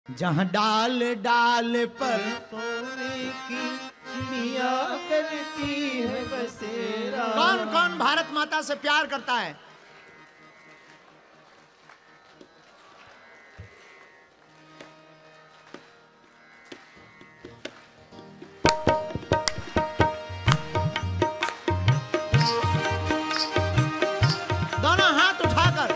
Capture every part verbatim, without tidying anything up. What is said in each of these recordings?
जहाँ डाल डाल पर सोने की चिड़िया करती है बसेरा। कौन कौन भारत माता से प्यार करता है? दोनों हाथ उठाकर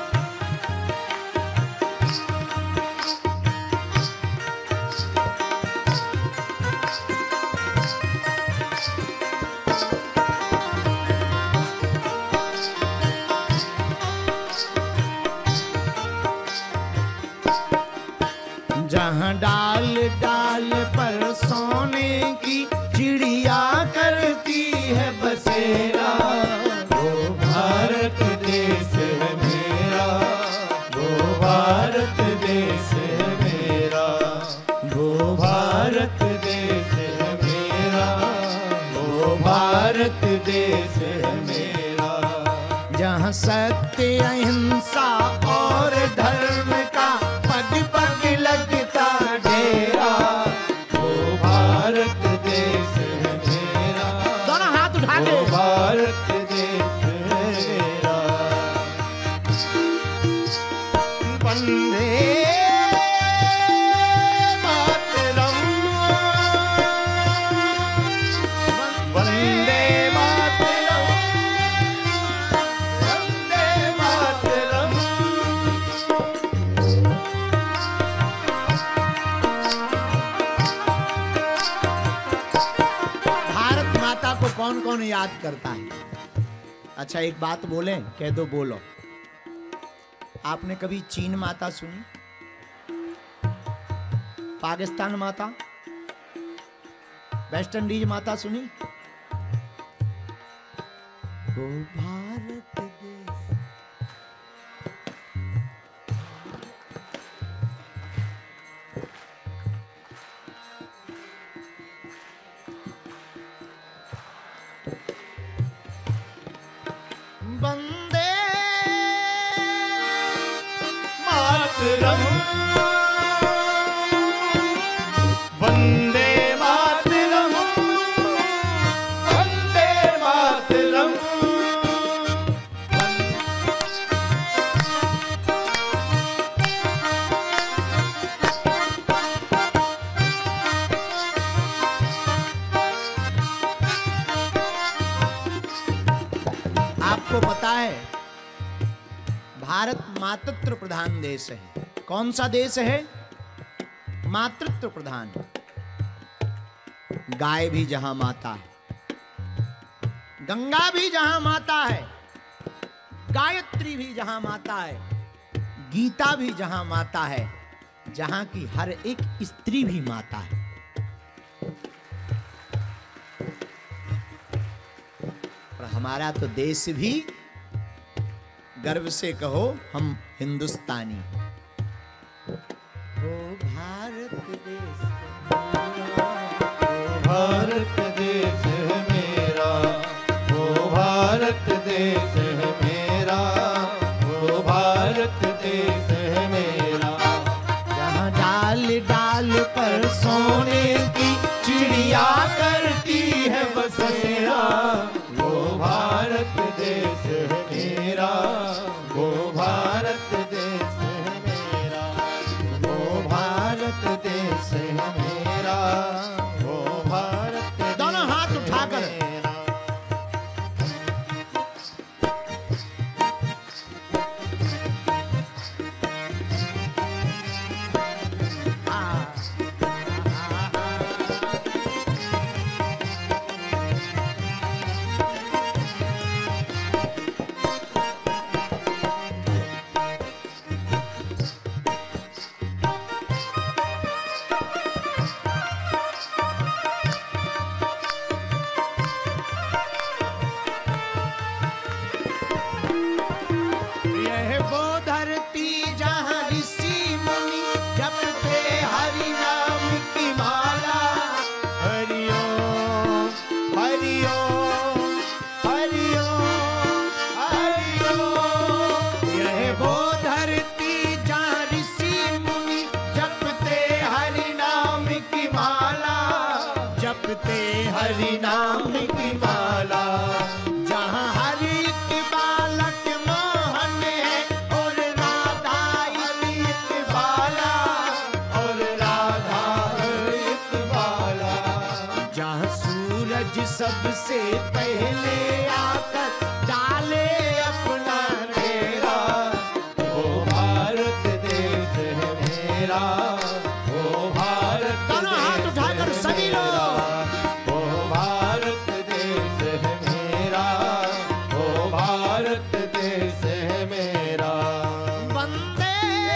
जहाँ डाल डाल पर सोने की चिड़िया करती है बसेरा। वो भारत देश है मेरा, वो भारत देश है मेरा, वो भारत देश है मेरा, वो भारत देश है मेरा। जहाँ सत्य अहिंसा और धर्म का पग पग लगता डेरा। वो भारत देश है मेरा, दोनों हाथ उठा वो के भारत देश है मेरा। वंदे मातरम, वंदे मातरम, वंदे मातरम। भारत माता को कौन कौन याद करता है? अच्छा एक बात बोले, कह दो बोलो। आपने कभी चीन माता सुनी? पाकिस्तान माता, वेस्ट इंडीज माता सुनी? वो भारत देश वंदे मातरम, वंदे मातरम, वंदे मातरम। आपको पता है भारत मातृत्व प्रधान देश है। कौन सा देश है? मातृत्व प्रधान। गाय भी जहां माता है, गंगा भी जहां माता है, गायत्री भी जहां माता है, गीता भी जहां माता है, जहां की हर एक स्त्री भी माता है। और हमारा तो देश भी, गर्व से कहो हम हिंदुस्तानी। वो भारत देश भारत देश है मेरा, वो भारत देश है मेरा, वो भारत देश है मेरा। जहाँ डाल डाल पर सोने की चिड़िया करती है बसेरा। वो भारत देश है मेरा, वो भारत देश है मेरा, वो भारत देश है मेरा, वो भारत देश दोनों हाथ उठाकर है मेरा। यह वो धरती जहाँ ऋषि मुनि जपते हरि नाम की माला। हरि ओम, हरि ओम, हरि ओम, हरि ओम। यह वो धरती जहाँ ऋषि मुनि जपते जपते हरि नाम की माला। जहाँ हर एक बालक मोहन है और राधा हरि एक बाला और राधा एक बाला। जहाँ सूरज सबसे पहले आकर डाले अपना मेरा वो भारत देश है मेरा, वो भारत दोनों हाथ देश उठाकर है सभी मेरा। लोग। वो भारत देश है मेरा, वो भारत देश है मेरा। वंदे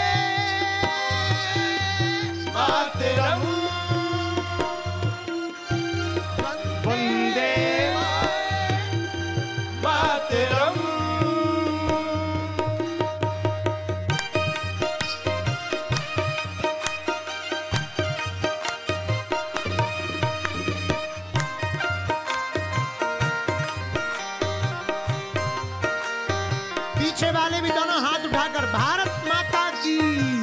मातरम वंदे मातरम। पीछे वाले भी दोनों हाथ उठाकर भारत माता की।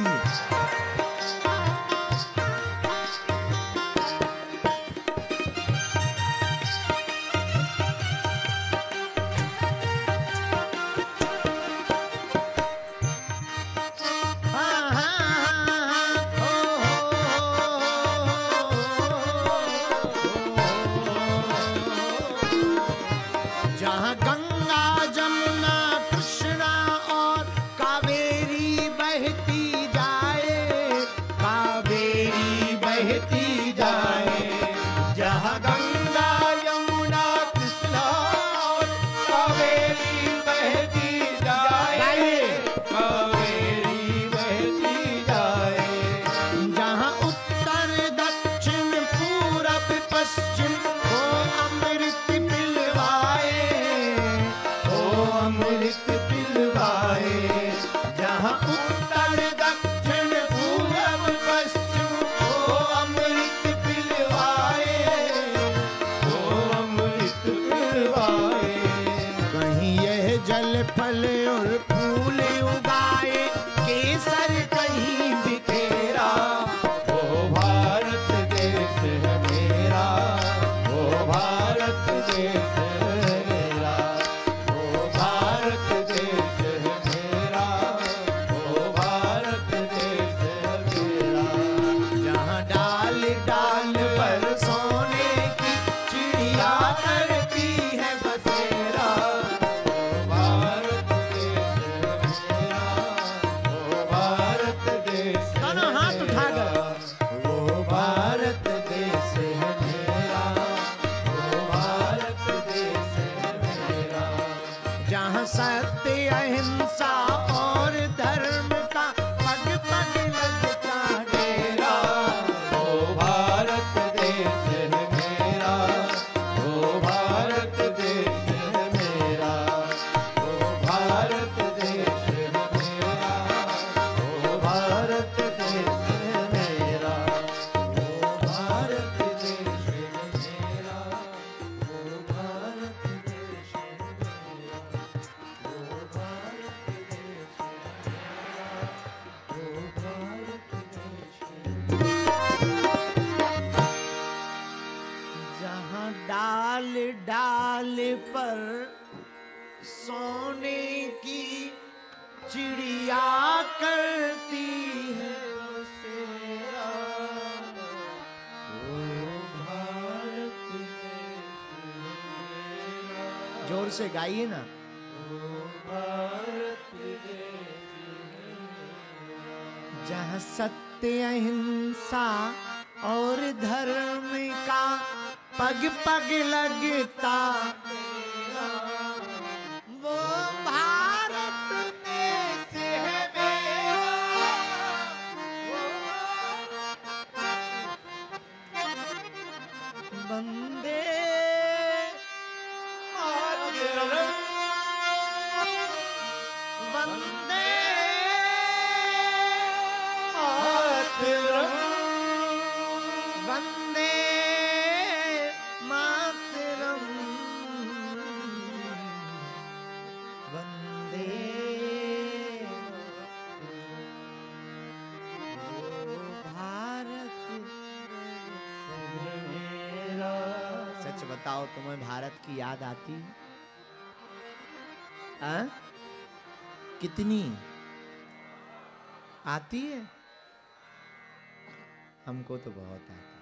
हाँ, हाँ, हाँ, हाँ, हो। जहाँ गंगा जमुना कृष्णा और कावेरी बहती जाए, कावेरी बहती जाए। जहाँ गंगा यमुना कृष्णा और कावेरी बहती जाए, गाइए। कावेरी बहती जाए। जहाँ उत्तर दक्षिण पूरब पश्चिम वो अमृत पिलवाए, ओ अमृत पिलवाए। जहाँ उत्तर दक्षिण पूरब पश्चिम ओ अमृत पिलवाए, ओ अमृत पिलवाए। कहीं यह जल फल और फूल उगाए, केसर कहीं बिखेरा। वो भारत देश है मेरा, वो भारत देश है मेरा, वो भारत देश है मेरा, वो भारत देश है मेरा। जहाँ डाल डाल पर सोने की चिड़िया करती है बसेरा। भारत देश है मेरा, वो भारत देश है दोनों हाथ उठाकर। मेरा। वो भारत देश है मेरा, वो भारत देश है मेरा। जहाँ सत्य अहिंसा और धर्म का पग पग लगता डेरा। वो भारत देश है मेरा, वो भारत देश है मेरा, वो भारत देश है मेरा, वो भारत देश है मेरा, वो भारत देश है मेरा, वो भारत देश है मेरा, वो भारत देश है मेरा, वो भारत देश है। जहाँ डाल डाल पर सोने की चिड़िया करती है बसेरा। जोर से गाइए ना। जहाँ सत्य अहिंसा और धर्म का पग पग लगता वो भारत देश है मेरा। वंदे मातरम। वंदे मातरम। वंदे मातरम। वंदे भारत मेरा। सच बताओ, तुम्हें भारत की याद आती है? हाँ? कितनी आती है? हमको तो बहुत आती है।